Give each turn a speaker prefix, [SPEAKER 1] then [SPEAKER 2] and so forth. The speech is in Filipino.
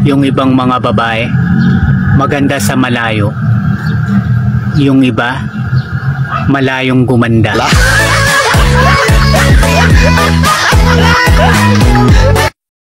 [SPEAKER 1] Yung ibang mga babae, maganda sa malayo. Yung iba, malayong gumanda.